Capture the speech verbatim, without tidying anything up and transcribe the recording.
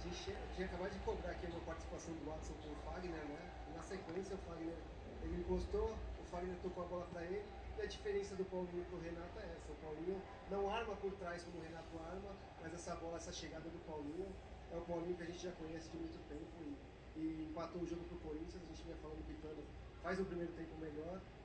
gente tinha, tinha acabado de cobrar aqui uma participação do Watson com o Fagner, né? E na sequência o Fagner, ele encostou, o Fagner tocou a bola para ele, e a diferença do Paulinho pro Renato é essa. O Paulinho não arma por trás como o Renato arma, mas essa bola, essa chegada do Paulinho, é o Paulinho que a gente já conhece de muito tempo e, e empatou o jogo pro Corinthians, a gente vinha falando que o Pitano faz um primeiro tempo melhor,